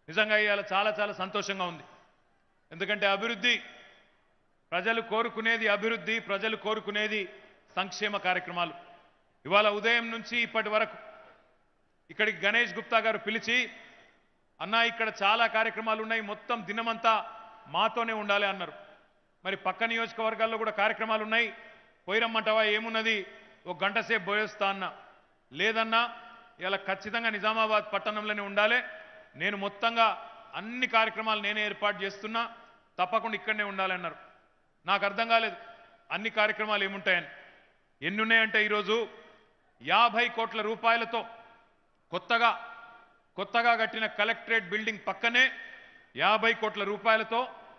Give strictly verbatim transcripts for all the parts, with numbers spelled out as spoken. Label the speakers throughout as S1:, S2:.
S1: నిజంగా ఇవాళ చాలా చాలా సంతోషంగా ఉంది. ఎందుకంటే అభివృద్ధి ప్రజలు కోరుకునేది అభివృద్ధి ప్రజలు కోరుకునేది సంక్షేమ కార్యక్రమాలు. ఇవాళ ఉదయం నుంచి ఇప్పటి వరకు ఇక్కడికి గణేష్ గుప్తా గారు పిలిచి అన్నా ఇక్కడ చాలా కార్యక్రమాలు ఉన్నాయి, మొత్తం దినమంతా మాతోనే ఉండాలి అన్నారు. మరి పక్క నియోజకవర్గాల్లో కూడా కార్యక్రమాలు ఉన్నాయి, పోయిరమ్మంటావా, ఏమున్నది ఒక గంట సేపు పోయేస్తా అన్న. లేదన్నా ఇలా ఖచ్చితంగా నిజామాబాద్ పట్టణంలోనే ఉండాలి, నేను మొత్తంగా అన్ని కార్యక్రమాలు నేనే ఏర్పాటు చేస్తున్నా, తప్పకుండా ఇక్కడనే ఉండాలన్నారు. నాకు అర్థం కాలేదు అన్ని కార్యక్రమాలు ఏముంటాయని. ఎన్ని ఉన్నాయంటే ఈరోజు యాభై కోట్ల రూపాయలతో కొత్తగా కొత్తగా కట్టిన కలెక్టరేట్ బిల్డింగ్ పక్కనే యాభై కోట్ల రూపాయలతో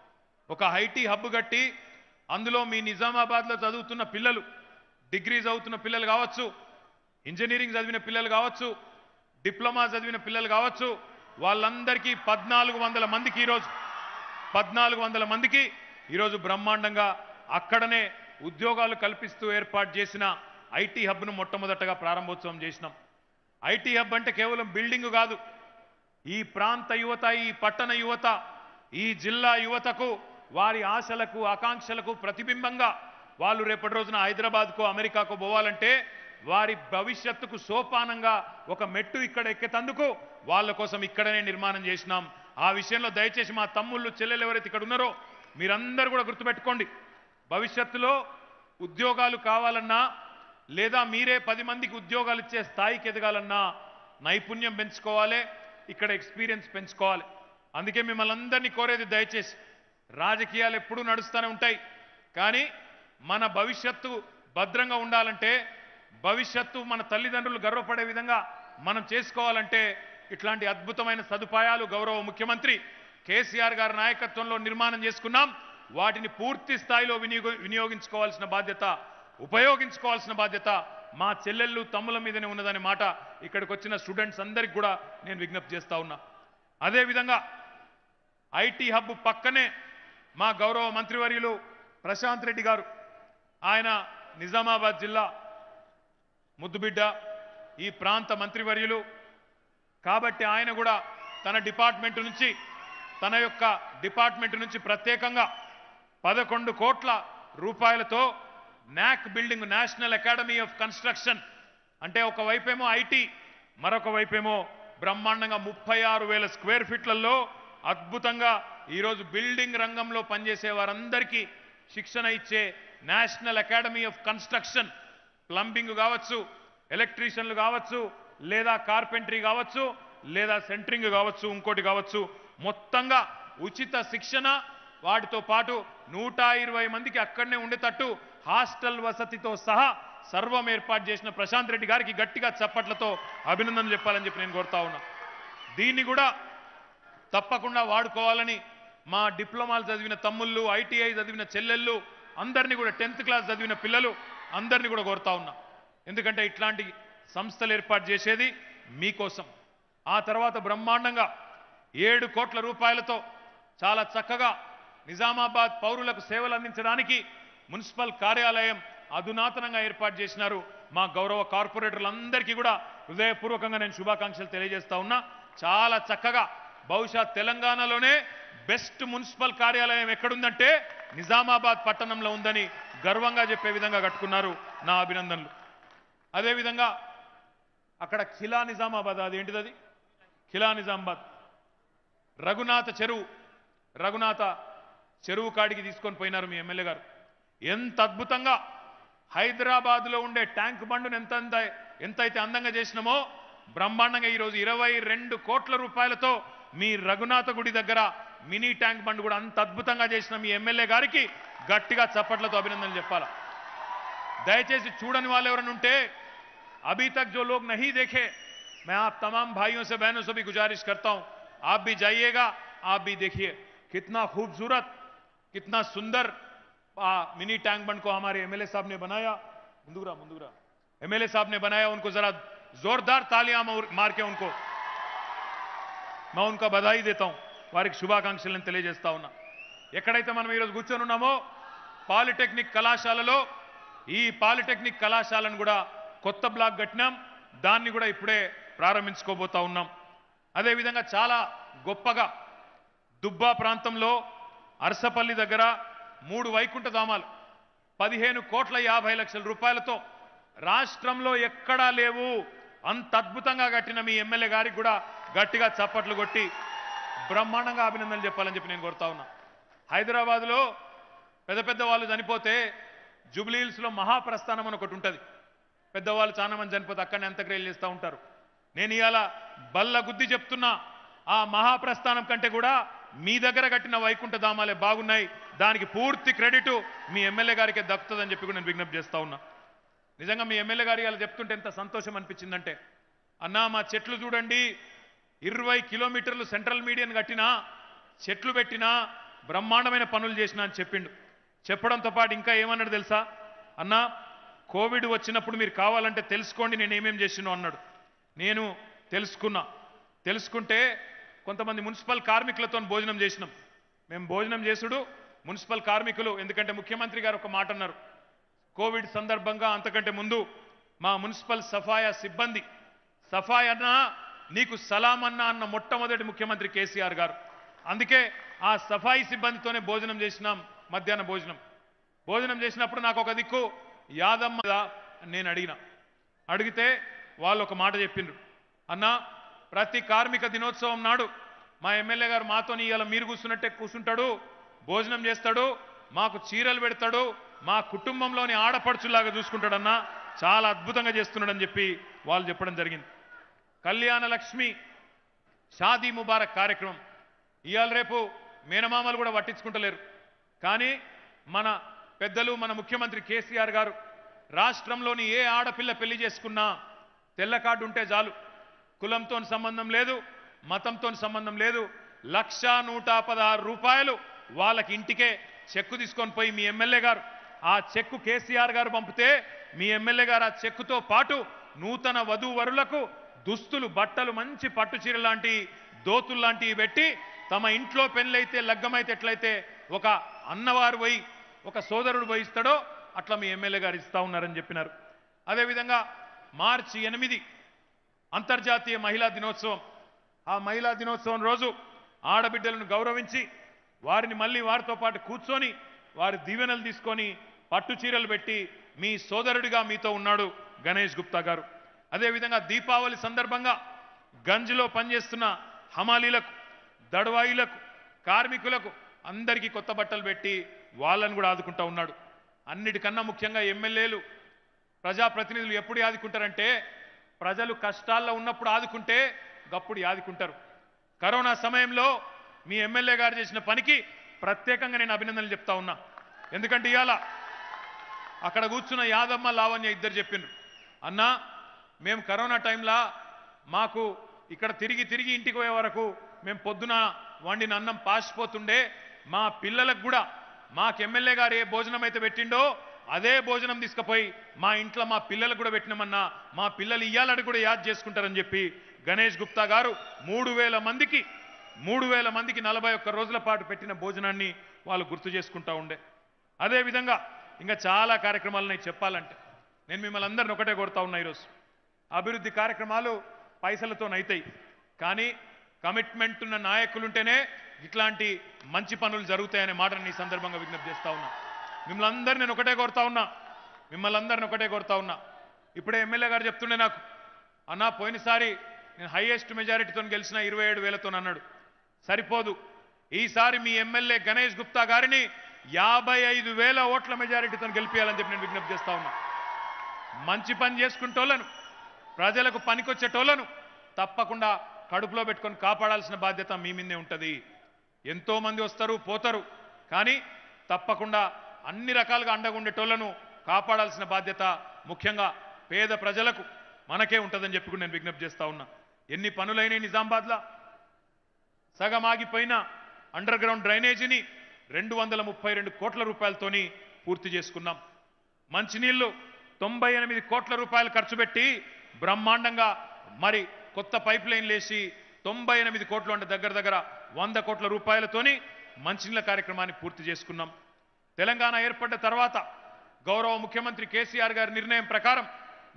S1: ఒక ఐటీ హబ్ కట్టి అందులో మీ నిజామాబాద్లో చదువుతున్న పిల్లలు, డిగ్రీ చదువుతున్న పిల్లలు కావచ్చు, ఇంజనీరింగ్ చదివిన పిల్లలు కావచ్చు, డిప్లొమా చదివిన పిల్లలు కావచ్చు, వాళ్ళందరికీ పద్నాలుగు వందల మందికి ఈరోజు పద్నాలుగు వందల మందికి ఈరోజు బ్రహ్మాండంగా అక్కడనే ఉద్యోగాలు కల్పిస్తూ ఏర్పాటు చేసిన ఐటీ హబ్ను మొట్టమొదటగా ప్రారంభోత్సవం చేసినాం. ఐటీ హబ్ అంటే కేవలం బిల్డింగ్ కాదు, ఈ ప్రాంత యువత, ఈ పట్టణ యువత, ఈ జిల్లా యువతకు వారి ఆశలకు ఆకాంక్షలకు ప్రతిబింబంగా వాళ్ళు రేపటి రోజున హైదరాబాద్కో అమెరికాకో పోవాలంటే వారి భవిష్యత్తుకు సోపానంగా ఒక మెట్టు ఇక్కడ ఎక్కేతందుకు వాళ్ళ కోసం ఇక్కడనే నిర్మాణం చేసినాం. ఆ విషయంలో దయచేసి మా తమ్ముళ్ళు చెల్లెలు ఎవరైతే ఇక్కడ ఉన్నారో మీరందరూ కూడా గుర్తుపెట్టుకోండి. భవిష్యత్తులో ఉద్యోగాలు కావాలన్నా లేదా మీరే పది మందికి ఉద్యోగాలు ఇచ్చే స్థాయికి ఎదగాలన్నా నైపుణ్యం పెంచుకోవాలి, ఇక్కడ ఎక్స్పీరియన్స్ పెంచుకోవాలి. అందుకే మిమ్మల్ని అందరినీ కోరేది దయచేసి, రాజకీయాలు ఎప్పుడూ నడుస్తూనే ఉంటాయి, కానీ మన భవిష్యత్తు భద్రంగా ఉండాలంటే, భవిష్యత్తు మన తల్లిదండ్రులు గర్వపడే విధంగా మనం చేసుకోవాలంటే ఇట్లాంటి అద్భుతమైన సదుపాయాలు గౌరవ ముఖ్యమంత్రి కేసీఆర్ గారి నాయకత్వంలో నిర్మాణం చేసుకున్నాం. వాటిని పూర్తి స్థాయిలో వినియోగ వినియోగించుకోవాల్సిన బాధ్యత, ఉపయోగించుకోవాల్సిన బాధ్యత మా చెల్లెళ్ళు తమ్ముల మీదనే ఉన్నదనే మాట ఇక్కడికి వచ్చిన స్టూడెంట్స్ అందరికి కూడా నేను విజ్ఞప్తి చేస్తా ఉన్నా. అదేవిధంగా ఐటీ హబ్ పక్కనే మా గౌరవ మంత్రివర్యులు ప్రశాంత్ రెడ్డి గారు, ఆయన నిజామాబాద్ జిల్లా ముద్దుబిడ్డ, ఈ ప్రాంత మంత్రివర్యులు కాబట్టి ఆయన కూడా తన డిపార్ట్మెంట్ నుంచి తన యొక్క డిపార్ట్మెంట్ నుంచి ప్రత్యేకంగా పదకొండు కోట్ల రూపాయలతో NAC building, National Academy of Construction, అంటే ఒకవైపేమో ఐటీ మరొక వైపేమో బ్రహ్మాండంగా ముప్పై ఆరు వేల స్క్వేర్ ఫీట్లలో అద్భుతంగా ఈరోజు బిల్డింగ్ రంగంలో పనిచేసే వారందరికీ శిక్షణ ఇచ్చే National Academy of Construction, plumbing కావచ్చు, ఎలక్ట్రీషియన్లు కావచ్చు, లేదా కార్పెంటరీ కావచ్చు, లేదా సెంటరింగ్ కావచ్చు, ఇంకోటి కావచ్చు, మొత్తంగా ఉచిత శిక్షణ, వాటితో పాటు నూట ఇరవై మందికి అక్కడనే ఉండేటట్టు హాస్టల్ వసతితో సహా సర్వం ఏర్పాటు చేసిన ప్రశాంత్ రెడ్డి గారికి గట్టిగా చప్పట్లతో అభినందనలు చెప్పాలని చెప్పి నేను కోరుతా ఉన్నా. దీన్ని కూడా తప్పకుండా వాడుకోవాలని మా డిప్లొమాలు చదివిన తమ్ముళ్ళు, ఐటీఐ చదివిన చెల్లెళ్ళు అందరినీ కూడా, టెన్త్ క్లాస్ చదివిన పిల్లలు అందరినీ కూడా కోరుతా ఉన్నా. ఎందుకంటే ఇట్లాంటి సంస్థలు ఏర్పాటు చేసేది మీకోసం. ఆ తర్వాత బ్రహ్మాండంగా ఏడు కోట్ల రూపాయలతో చాలా చక్కగా నిజామాబాద్ పౌరులకు సేవలు అందించడానికి మున్సిపల్ కార్యాలయం అధునాతనంగా ఏర్పాటు చేసినారు. మా గౌరవ కార్పొరేటర్లందరికీ కూడా హృదయపూర్వకంగా నేను శుభాకాంక్షలు తెలియజేస్తా ఉన్నా. చాలా చక్కగా, బహుశా తెలంగాణలోనే బెస్ట్ మున్సిపల్ కార్యాలయం ఎక్కడుందంటే నిజామాబాద్ పట్టణంలో ఉందని గర్వంగా చెప్పే విధంగా కట్టుకున్నారు. నా అభినందనలు. అదేవిధంగా అక్కడ ఖిలా నిజామాబాద్, అది ఏంటిది, అది ఖిలా నిజామాబాద్ రఘునాథ చెరువు, రఘునాథ చెరువు కాడికి తీసుకొని పోయినారు మీ ఎమ్మెల్యే గారు. ఎంత అద్భుతంగా హైదరాబాద్లో ఉండే ట్యాంక్ బండును ఎంత ఎంతైతే అందంగా చేసినామో బ్రహ్మాండంగా ఈరోజు ఇరవై రెండు కోట్ల రూపాయలతో మీ రఘునాథ గుడి దగ్గర మినీ ట్యాంక్ బండ్ కూడా అంత అద్భుతంగా చేసిన మీ ఎమ్మెల్యే గారికి గట్టిగా చప్పట్లతో అభినందనలు చెప్పాలా. దయచేసి చూడని వాళ్ళు ఎవరైనా ఉంటే, अभी तक जो लोग नहीं देखे, मैं आप तमाम भाइयों से बहनों से भी गुजारिश करता हूं, आप भी जाइएगा, आप भी देखिए कितना खूबसूरत, कितना सुंदर आ, मिनी टैंक बंड को हमारे एमएलए साहब ने बनाया. मुंदुरा मुंदुरा एमएलए साहब ने बनाया. उनको जरा जोरदार तालियां मार के उनको मैं उनका बधाई देता हूं, వారికి శుభాకాంక్షలను తెలియజేస్తా ఉన్నా. ఎక్కడైతే మనం ఈరోజు కూర్చొని ఉన్నామో పాలిటెక్నిక్ కళాశాలలో, ఈ పాలిటెక్నిక్ కళాశాలను కూడా కొత్త బ్లాక్ కట్టినాం, దాన్ని కూడా ఇప్పుడే ప్రారంభించుకోబోతా ఉన్నాం. అదేవిధంగా చాలా గొప్పగా దుబ్బా ప్రాంతంలో అరసపల్లి దగ్గర మూడు వైకుంఠ ధామాలు పదిహేను కోట్ల యాభై లక్షల రూపాయలతో రాష్ట్రంలో ఎక్కడా లేవు అంత అద్భుతంగా కట్టిన మీ ఎమ్మెల్యే గారికి కూడా గట్టిగా చప్పట్లు కొట్టి బ్రహ్మాండంగా అభినందనలు చెప్పాలని చెప్పి నేను కోరుతా ఉన్నా. హైదరాబాద్లో పెద్ద పెద్ద వాళ్ళు చనిపోతే జూబ్లీహిల్స్లో మహాప్రస్థానం అని ఒకటి ఉంటుంది. పెద్దవాళ్ళు చాలా మంది చనిపోతే అక్కడనే అంత్యక్రియలు చేస్తూ ఉంటారు. నేను ఇవాళ బల్ల గుద్ది చెప్తున్నా, ఆ మహాప్రస్థానం కంటే కూడా మీ దగ్గర కట్టిన వైకుంఠ ధామాలే బాగున్నాయి. దానికి పూర్తి క్రెడిట్ మీ ఎమ్మెల్యే గారికే దక్కుతుందని చెప్పి కూడా నేను విజ్ఞప్తి చేస్తా ఉన్నా. నిజంగా మీ ఎమ్మెల్యే గారి ఇలా చెప్తుంటే ఎంత సంతోషం అనిపించిందంటే, అన్నా మా చెట్లు చూడండి, ఇరవై కిలోమీటర్లు సెంట్రల్ మీడియన్ కట్టినా, చెట్లు పెట్టినా, బ్రహ్మాండమైన పనులు చేసినా అని చెప్పిండు. చెప్పడంతో పాటు ఇంకా ఏమన్నాడు తెలుసా? అన్నా కోవిడ్ వచ్చినప్పుడు మీరు కావాలంటే తెలుసుకోండి నేను ఏమేం చేసినో అన్నాడు. నేను తెలుసుకున్నా. తెలుసుకుంటే కొంతమంది మున్సిపల్ కార్మికులతో భోజనం చేసినాం. మేము భోజనం చేసుడు మున్సిపల్ కార్మికులు, ఎందుకంటే ముఖ్యమంత్రి గారు ఒక మాట అన్నారు కోవిడ్ సందర్భంగా, అంతకంటే ముందు మా మున్సిపల్ సఫాయా సిబ్బంది, సఫాయి అన్నా నీకు సలాం అన్నా అన్న మొట్టమొదటి ముఖ్యమంత్రి కేసీఆర్ గారు. అందుకే ఆ సఫాయి సిబ్బందితోనే భోజనం చేసినాం. మధ్యాహ్న భోజనం భోజనం చేసినప్పుడు నాకు ఒక దిక్కు యాదమ్మ నేను అడిగిన అడిగితే వాళ్ళు ఒక మాట చెప్పిండ్రు, అన్నా ప్రతి కార్మిక దినోత్సవం నాడు మా ఎమ్మెల్యే గారు మాతోని ఇవాళ మీరు కూర్చున్నట్టే కూర్చుంటాడు, భోజనం చేస్తాడు, మాకు చీరలు పెడతాడు, మా కుటుంబంలోని ఆడపడుచులాగా చూసుకుంటాడన్నా, చాలా అద్భుతంగా చేస్తున్నాడని చెప్పి వాళ్ళు చెప్పడం జరిగింది. కళ్యాణ లక్ష్మి షాదీ ముబారక్ కార్యక్రమం ఇవాళ రేపు మేనమామలు కూడా పట్టించుకుంటలేరు. కానీ మన పెద్దలు మన ముఖ్యమంత్రి కేసీఆర్ గారు రాష్ట్రంలోని ఏ ఆడపిల్ల పెళ్లి చేసుకున్నా తెల్ల కార్డు ఉంటే చాలు, కులంతో సంబంధం లేదు, మతంతో సంబంధం లేదు, లక్ష నూట పదహారు రూపాయలు వాళ్ళకి ఇంటికే చెక్కు తీసుకొని పోయి మీ ఎమ్మెల్యే గారు ఆ చెక్కు కేసీఆర్ గారు పంపితే మీ ఎమ్మెల్యే గారు ఆ చెక్కుతో పాటు నూతన వధూవరులకు దుస్తులు, బట్టలు, మంచి పట్టు చీర లాంటి దోతులు లాంటివి పెట్టి తమ ఇంట్లో పెళ్ళైతే లగ్గమైతే ఎట్లయితే ఒక అన్నవారు పోయి ఒక సోదరుడు పోయి ఇస్తాడో అట్లా మీ ఎమ్మెల్యే గారు ఇస్తా ఉన్నారని చెప్పినారు. అదేవిధంగా మార్చి ఎనిమిది అంతర్జాతీయ మహిళా దినోత్సవం. ఆ మహిళా దినోత్సవం రోజు ఆడబిడ్డలను గౌరవించి వారిని మళ్ళీ వారితో పాటు కూర్చొని వారి దీవెనలు తీసుకొని పట్టు చీరలు పెట్టి మీ సోదరుడిగా మీతో ఉన్నాడు గణేష్ గుప్తా గారు. అదేవిధంగా దీపావళి సందర్భంగా గంజ్లో పనిచేస్తున్న హమాలీలకు, దడవాయిలకు, కార్మికులకు అందరికీ కొత్త బట్టలు పెట్టి వాళ్ళని కూడా ఆదుకుంటా ఉన్నాడు. అన్నిటికన్నా ముఖ్యంగా ఎమ్మెల్యేలు, ప్రజాప్రతినిధులు ఎప్పుడు ఆదుకుంటారంటే ప్రజలు కష్టాల్లో ఉన్నప్పుడు ఆదుకుంటే గప్పుడు ఆదుకుంటారు. కరోనా సమయంలో మీ ఎమ్మెల్యే గారు చేసిన పనికి ప్రత్యేకంగా నేను అభినందనలు చెప్తా ఉన్నా. ఎందుకంటే ఇవాళ అక్కడ కూర్చున్న యాదమ్మ, లావణ్య ఇద్దరు చెప్పిండ్రు, అన్నా మేము కరోనా టైంలో మాకు ఇక్కడ తిరిగి తిరిగి ఇంటికి పోయే వరకు మేము పొద్దున వండిన అన్నం పాసిపోతుండే, మా పిల్లలకు కూడా మాకు ఎమ్మెల్యే గారు ఏ భోజనం అయితే పెట్టిండో అదే భోజనం తీసుకుపోయి మా ఇంట్లో మా పిల్లలకు కూడా పెట్టినామన్నా, మా పిల్లలు ఇయ్యాలని కూడా యాద్ చేసుకుంటారని చెప్పి గణేష్ గుప్తా గారు మూడు వేల మందికి మూడు వేల మందికి నలభై ఒక్క రోజుల పాటు పెట్టిన భోజనాన్ని వాళ్ళు గుర్తు చేసుకుంటా ఉండే. అదేవిధంగా ఇంకా చాలా కార్యక్రమాలు నేను చెప్పాలంటే నేను మిమ్మల్ని అందరిని ఒకటే కోరుతా ఉన్నా, ఈరోజు అభివృద్ధి కార్యక్రమాలు పైసలతోనైతాయి, కానీ కమిట్మెంట్ ఉన్న నాయకులుంటేనే ఇట్లాంటి మంచి పనులు జరుగుతాయనే మాటను ఈ సందర్భంగా విజ్ఞప్తి చేస్తా ఉన్నా. మిమ్మల్ని అందరిని నేను ఒకటే కోరుతా ఉన్నా మిమ్మల్ని అందరిని ఒకటే కోరుతా ఉన్నా ఇప్పుడే ఎమ్మెల్యే గారు చెప్తుండే నాకు, అన్నా పోయినసారి నేను హైయెస్ట్ మెజారిటీతో గెలిచిన ఇరవై ఏడు వేలతో అన్నాడు. సరిపోదు, ఈసారి మీ ఎమ్మెల్యే గణేష్ గుప్తా గారిని యాభై ఐదు వేల ఓట్ల మెజారిటీతో గెలిపించాలని చెప్పి నేను విజ్ఞప్తి చేస్తా ఉన్నా. మంచి పని చేసుకుంటోళ్లను, ప్రజలకు పనికొచ్చేటోళ్లను తప్పకుండా కడుపులో పెట్టుకొని కాపాడాల్సిన బాధ్యత మీ మీదే ఉంటుంది. ఎంతో మంది వస్తారు పోతారు, కానీ తప్పకుండా అన్ని రకాలుగా అండగా ఉండేటోళ్లను కాపాడాల్సిన బాధ్యత ముఖ్యంగా పేద ప్రజలకు మనకే ఉంటుందని చెప్పి కూడా నేను విజ్ఞప్తి చేస్తా ఉన్నా. ఎన్ని పనులైనాయి నిజామాబాద్లో, సగం ఆగిపోయిన అండర్ గ్రౌండ్ డ్రైనేజీని రెండు వందల ముప్పై రెండు కోట్ల రూపాయలతోని పూర్తి చేసుకున్నాం. మంచినీళ్లు తొంభై ఎనిమిది కోట్ల రూపాయలు ఖర్చు పెట్టి బ్రహ్మాండంగా మరి కొత్త పైప్ లైన్లు వేసి తొంభై ఎనిమిది కోట్లు అంటే దగ్గర దగ్గర వంద కోట్ల రూపాయలతోని మంచినీళ్ళ కార్యక్రమాన్ని పూర్తి చేసుకున్నాం. తెలంగాణ ఏర్పడ్డ తర్వాత గౌరవ ముఖ్యమంత్రి కేసీఆర్ గారి నిర్ణయం ప్రకారం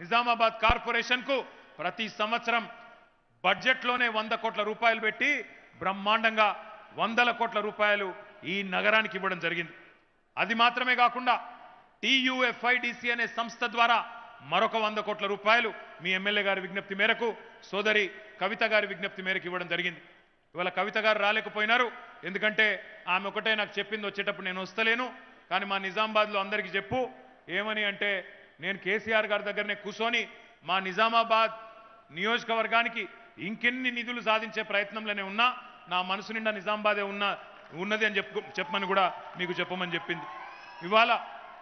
S1: నిజామాబాద్ కార్పొరేషన్కు ప్రతి సంవత్సరం బడ్జెట్లోనే వంద కోట్ల రూపాయలు పెట్టి బ్రహ్మాండంగా వందల కోట్ల రూపాయలు ఈ నగరానికి ఇవ్వడం జరిగింది. అది మాత్రమే కాకుండా టీయూఎఫ్ఐడిసి అనే సంస్థ ద్వారా మరొక వంద కోట్ల రూపాయలు మీ ఎమ్మెల్యే గారి విజ్ఞప్తి మేరకు సోదరి కవిత గారి విజ్ఞప్తి మేరకు ఇవ్వడం జరిగింది. ఇవాళ కవిత గారు రాలేకపోయినారు, ఎందుకంటే ఆమె ఒకటే నాకు చెప్పింది, వచ్చేటప్పుడు నేను వస్తలేను, కానీ మా నిజామాబాద్లో అందరికీ చెప్పు ఏమని అంటే, నేను కేసీఆర్ గారి దగ్గరనే కూర్చొని మా నిజామాబాద్ నియోజకవర్గానికి ఇంకెన్ని నిధులు సాధించే ప్రయత్నంలోనే ఉన్నా, నా మనసు నిండా నిజామాబాదే ఉన్న ఉన్నది అని చెప్పు చెప్పమని కూడా మీకు చెప్పమని చెప్పింది. ఇవాళ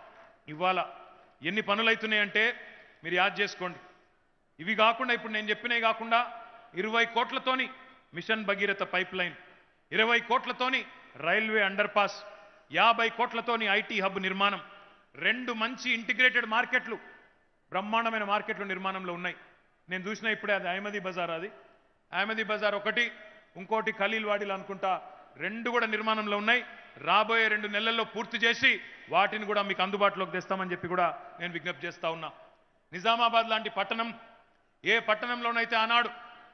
S1: ఇవాళ ఎన్ని పనులు అవుతున్నాయంటే మీరు యాద్ చేసుకోండి. ఇవి కాకుండా ఇప్పుడు నేను చెప్పినవి కాకుండా ఇరవై కోట్లతోని మిషన్ భగీరథ పైప్ లైన్, ఇరవై కోట్లతోని రైల్వే అండర్ పాస్, యాభై కోట్లతోని ఐటీ హబ్ నిర్మాణం, రెండు మంచి ఇంటిగ్రేటెడ్ మార్కెట్లు, బ్రహ్మాండమైన మార్కెట్లు నిర్మాణంలో ఉన్నాయి. నేను చూసిన ఇప్పుడే అది అహ్మదీ బజార్, అది అహ్మదీ బజార్ ఒకటి, ఇంకోటి ఖలీల్ వాడీలు అనుకుంటా, రెండు కూడా నిర్మాణంలో ఉన్నాయి. రాబోయే రెండు నెలల్లో పూర్తి చేసి వాటిని కూడా మీకు అందుబాటులోకి తెస్తామని చెప్పి కూడా నేను విజ్ఞప్తి చేస్తా ఉన్నా. నిజామాబాద్ లాంటి పట్టణం, ఏ పట్టణంలోనైతే ఆనాడు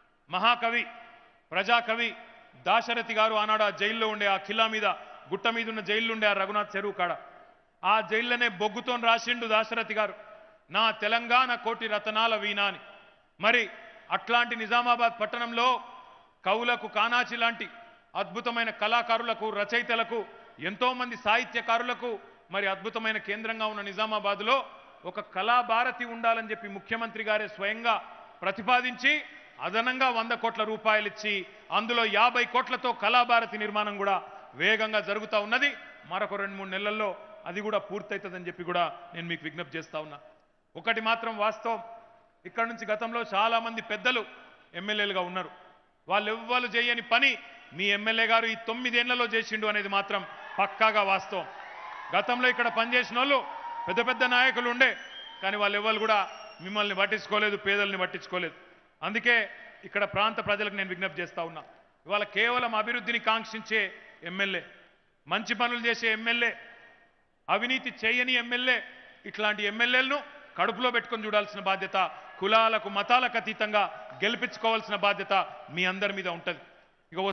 S1: మహాకవి ప్రజాకవి దాశరథి గారు ఆనాడు ఆ జైల్లో ఉండే, ఆ ఖిల్లా మీద గుట్ట మీద ఉన్న జైల్లో ఉండే ఆ రఘునాథ్ చెరువు కాడ, ఆ జైల్లోనే బొగ్గుతో రాసిండు దాశరథి గారు, నా తెలంగాణ కోటి రతనాల వీణా అని. మరి అట్లాంటి నిజామాబాద్ పట్టణంలో కవులకు కానాచి లాంటి అద్భుతమైన కళాకారులకు, రచయితలకు, ఎంతోమంది సాహిత్యకారులకు మరి అద్భుతమైన కేంద్రంగా ఉన్న నిజామాబాద్లో ఒక కళాభారతి ఉండాలని చెప్పి ముఖ్యమంత్రి గారే స్వయంగా ప్రతిపాదించి అదనంగా వంద కోట్ల రూపాయలు ఇచ్చి అందులో యాభై కోట్లతో కళాభారతి నిర్మాణం కూడా వేగంగా జరుగుతూ ఉన్నది. మరొక రెండు మూడు నెలల్లో అది కూడా పూర్తవుతుందని చెప్పి కూడా నేను మీకు విజ్ఞప్తి చేస్తా ఉన్నా. ఒకటి మాత్రం వాస్తవం, ఇక్కడ నుంచి గతంలో చాలామంది పెద్దలు ఎమ్మెల్యేలుగా ఉన్నారు, వాళ్ళు ఎవ్వరు చేయని పని మీ ఎమ్మెల్యే గారు ఈ తొమ్మిదేళ్లలో చేసిండు అనేది మాత్రం పక్కాగా వాస్తవం. గతంలో ఇక్కడ పనిచేసిన వాళ్ళు పెద్ద పెద్ద నాయకులు ఉండే, కానీ వాళ్ళు ఎవ్వరు కూడా మిమ్మల్ని పట్టించుకోలేదు, పేదల్ని పట్టించుకోలేదు. అందుకే ఇక్కడ ప్రాంత ప్రజలకు నేను విజ్ఞప్తి చేస్తా ఉన్నా, ఇవాళ కేవలం అభివృద్ధిని కాంక్షించే ఎమ్మెల్యే, మంచి పనులు చేసే ఎమ్మెల్యే, అవినీతి చేయని ఎమ్మెల్యే, ఇట్లాంటి ఎమ్మెల్యేలను కడుపులో పెట్టుకొని చూడాల్సిన బాధ్యత, కులాలకు మతాలకు అతీతంగా గెలిపించుకోవాల్సిన బాధ్యత మీ అందరి మీద ఉంటుంది.